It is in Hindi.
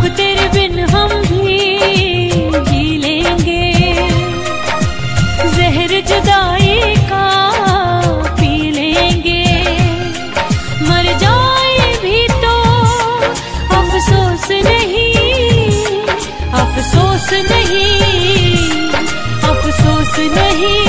तेरे बिन हम भी जी लेंगे, जहर जुदाई का पी लेंगे। मर जाए भी तो अफसोस नहीं, अफसोस नहीं, अफसोस नहीं।